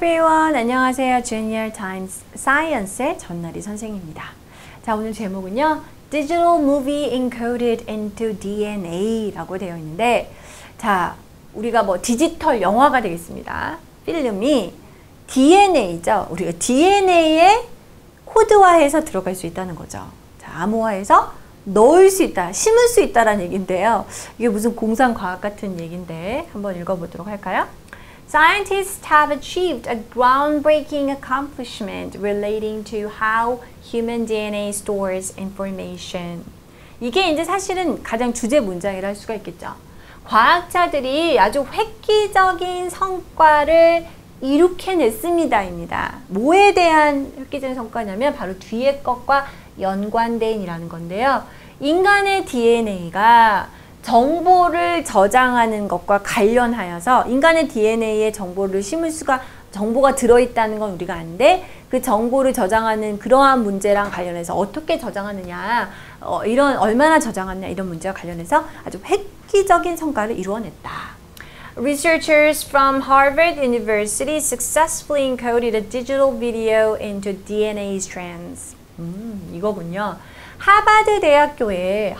everyone. 안녕하세요. Junior Times Science의 전나리 선생입니다. 자, 오늘 제목은요. Digital Movie Encoded into DNA라고 되어 있는데, 자, 우리가 디지털 영화가 되겠습니다. 필름이 DNA죠. 우리가 DNA에 코드화해서 들어갈 수 있다는 거죠. 자, 암호화해서 넣을 수 있다, 심을 수 있다라는 얘기인데요. 이게 무슨 공상과학 같은 얘기인데 한번 읽어보도록 할까요? Scientists have achieved a groundbreaking accomplishment relating to how human DNA stores information. 이게 이제 사실은 가장 주제 문장이라 할 수가 있겠죠. 과학자들이 아주 획기적인 성과를 이룩해냈습니다입니다. 뭐에 대한 획기적인 성과냐면 바로 뒤에 것과 연관된이라는 건데요. 인간의 DNA가 정보를 저장하는 것과 관련하여서 인간의 DNA에 정보를 심을 수가 정보가 들어있다는 건 우리가 아는데 그 정보를 저장하는 그러한 문제랑 관련해서 어떻게 저장하느냐 이런 얼마나 저장하느냐 이런 문제와 관련해서 아주 획기적인 성과를 이루어냈다. Researchers from Harvard University successfully encoded a digital video into DNA strands. 이거군요. 하버드 대학교의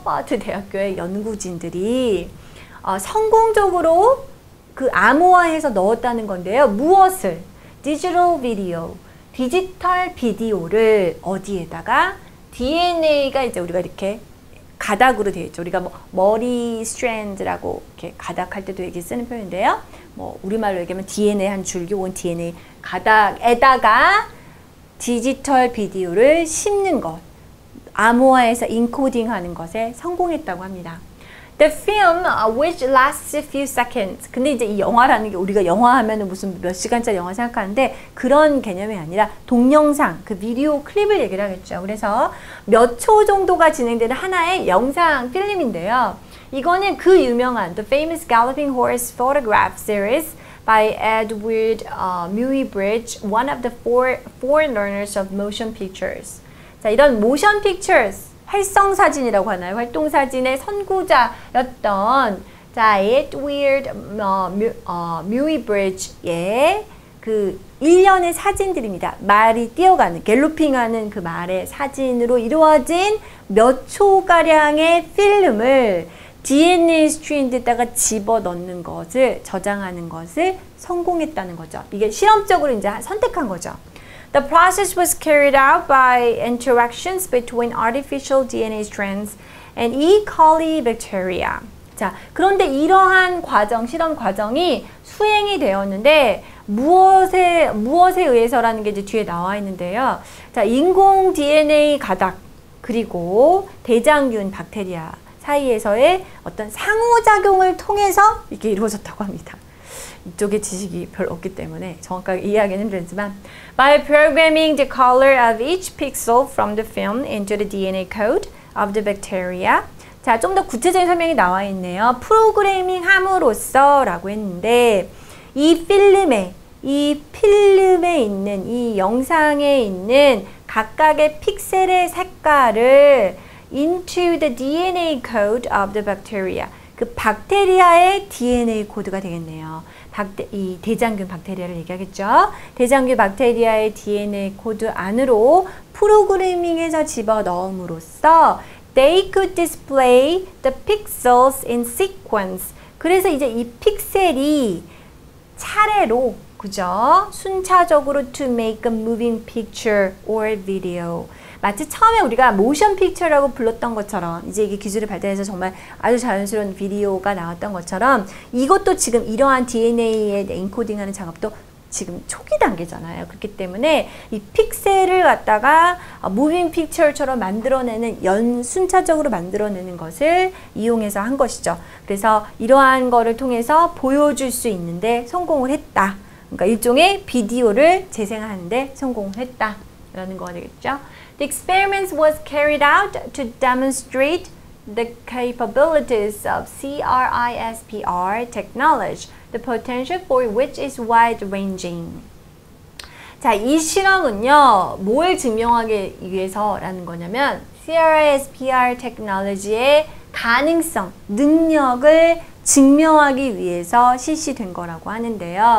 연구진들이 성공적으로 그 암호화해서 넣었다는 건데요. 무엇을? 디지털 비디오를 어디에다가? DNA가 이제 우리가 이렇게 가닥으로 되어 있죠. 우리가 머리 스트랜드라고 이렇게 가닥할 때도 이렇게 쓰는 표현인데요. 우리말로 얘기하면 DNA 한 줄기 혹은 DNA 가닥에다가 디지털 비디오를 심는 것. 암호화해서 인코딩하는 것에 성공했다고 합니다. The film, which lasts a few seconds. 근데 이제 이 영화라는 게 우리가 영화 하면은 무슨 몇 시간짜리 영화 생각하는데 그런 개념이 아니라 동영상, 그 비디오 클립을 얘기를 하겠죠. 그래서 몇 초 정도가 진행되는 하나의 영상 필름인데요. 이거는 그 유명한 The Famous Galloping Horse Photograph Series by Edward Muybridge, one of the four learners of motion pictures. 자, 이런 motion pictures, 활성사진이라고 하나요? 활동사진의 선구자였던 자, Edward Muybridge의 그 일련의 사진들입니다. 말이 뛰어가는, 갤로핑하는 그 말의 사진으로 이루어진 몇 초가량의 필름을 DNA 스트랜드에다가 집어넣는 것을, 저장하는 것을 성공했다는 거죠. 이게 실험적으로 이제 선택한 거죠. The process was carried out by interactions between artificial DNA strands and E. coli bacteria. 자, 그런데 이러한 과정, 실험 과정이 수행이 되었는데 무엇에 의해서라는 게 이제 뒤에 나와 있는데요. 자, 인공 DNA 가닥 그리고 대장균 박테리아 사이에서의 어떤 상호작용을 통해서 이게 이루어졌다고 합니다. 이쪽에 지식이 별로 없기 때문에 정확하게 이해하기는 힘들지만 by programming the color of each pixel from the film into the DNA code of the bacteria. 자, 좀 더 구체적인 설명이 나와 있네요. 프로그래밍 함으로써 라고 했는데 이 필름에 있는 이 영상에 있는 각각의 픽셀의 색깔을 into the DNA code of the bacteria. 그 박테리아의 DNA 코드가 되겠네요. 이 대장균 박테리아를 얘기하겠죠. 대장균 박테리아의 DNA 코드 안으로 프로그래밍해서 집어넣음으로써 they could display the pixels in sequence. 그래서 이제 이 픽셀이 차례로, 그죠? 순차적으로 to make a moving picture or video. 마치 처음에 우리가 모션 픽처라고 불렀던 것처럼 이제 이게 기술이 발달해서 정말 아주 자연스러운 비디오가 나왔던 것처럼 이것도 지금 이러한 DNA에 인코딩하는 작업도 지금 초기 단계잖아요. 그렇기 때문에 이 픽셀을 갖다가 무빙 픽처처럼 만들어내는 순차적으로 만들어내는 것을 이용해서 한 것이죠. 그래서 이러한 거를 통해서 보여줄 수 있는데 성공을 했다. 그러니까 일종의 비디오를 재생하는데 성공을 했다. 라는 거가 되겠죠. The experiment was carried out to demonstrate the capabilities of CRISPR technology, the potential for which is wide-ranging. 자, 이 실험은요, 뭘 증명하기 위해서라는 거냐면 CRISPR 테크놀로지의 가능성, 능력을 증명하기 위해서 실시된 거라고 하는데요.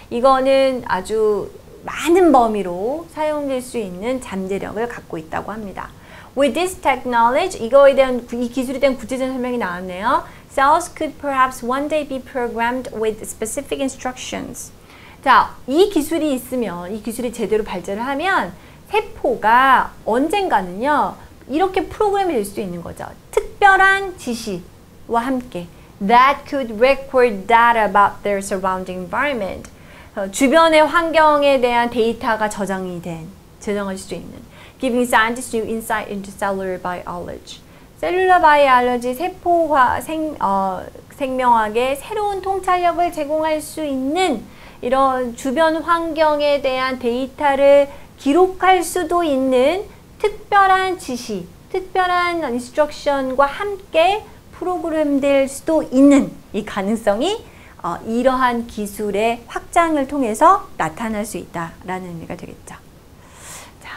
이거는 아주 많은 범위로 사용될 수 있는 잠재력을 갖고 있다고 합니다. With this technology, 이거에 대한 이 기술에 대한 구체적인 설명이 나왔네요. Cells could perhaps one day be programmed with specific instructions. 자, 이 기술이 있으면, 이 기술이 제대로 발전을 하면 세포가 언젠가는요, 이렇게 프로그램이 될 수 있는 거죠. 특별한 지시와 함께 that could record data about their surrounding environment. 주변의 환경에 대한 데이터가 저장할 수 있는 giving scientists new insight into cellular biology. 셀룰러 바이올로지 세포과 생명학의 새로운 통찰력을 제공할 수 있는 이런 주변 환경에 대한 데이터를 기록할 수도 있는 특별한 지시, 특별한 인스트럭션과 함께 프로그램될 수도 있는 이 가능성이 이러한 기술의 확장을 통해서 나타날 수 있다라는 의미가 되겠죠. 자,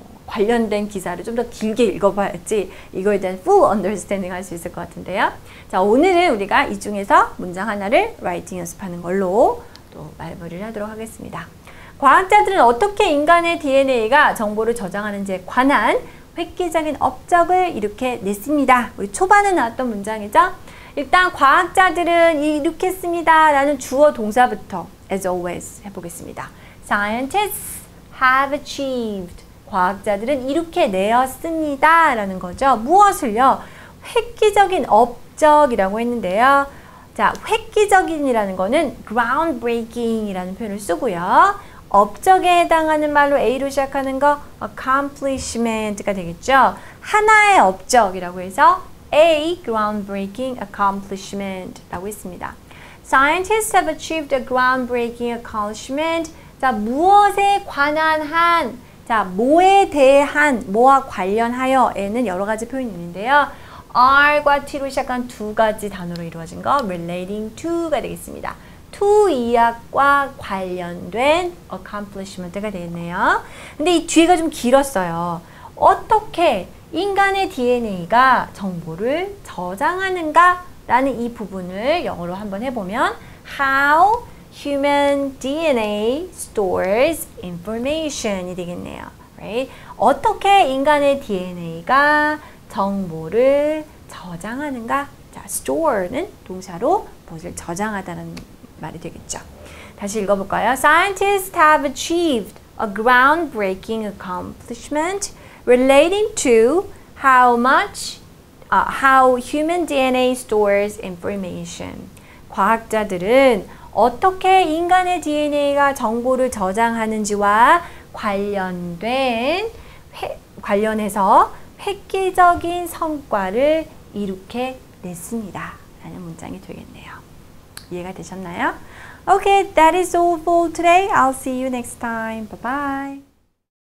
관련된 기사를 좀 더 길게 읽어봐야지 이거에 대한 full understanding 할 수 있을 것 같은데요. 자, 오늘은 우리가 이 중에서 문장 하나를 라이팅 연습하는 걸로 또 마무리를 하도록 하겠습니다. 과학자들은 어떻게 인간의 DNA가 정보를 저장하는지에 관한 획기적인 업적을 이렇게 냈습니다. 우리 초반에 나왔던 문장이죠. 일단 과학자들은 이렇게 씁니다 라는 주어 동사부터 as always 해보겠습니다. Scientists have achieved. 과학자들은 이렇게 내었습니다 라는 거죠. 무엇을요? 획기적인 업적이라고 했는데요. 자, 획기적인이라는 거는 groundbreaking 이라는 표현을 쓰고요. 업적에 해당하는 말로 A로 시작하는 거 accomplishment가 되겠죠. 하나의 업적이라고 해서 A groundbreaking accomplishment 라고 했습니다. Scientists have achieved a groundbreaking accomplishment. 자, 무엇에 관한 한, 자, 뭐에 대한, 뭐와 관련하여에는 여러 가지 표현이 있는데요. R과 T로 시작한 두 가지 단어로 이루어진 거 relating to가 되겠습니다. to 이학과 관련된 accomplishment가 되겠네요. 근데 이 뒤가 좀 길었어요. 어떻게 인간의 DNA가 정보를 저장하는가? 라는 이 부분을 영어로 한번 해보면 How human DNA stores information이 되겠네요. Right? 어떻게 인간의 DNA가 정보를 저장하는가? 자, store는 동사로 무엇을 저장하다는 말이 되겠죠. 다시 읽어볼까요? Scientists have achieved a groundbreaking accomplishment relating to how human DNA stores information. 과학자들은 어떻게 인간의 DNA가 정보를 저장하는지와 관련해서 획기적인 성과를 이룩해 냈습니다. 라는 문장이 되겠네요. 이해가 되셨나요? Okay, that is all for today. I'll see you next time. Bye bye.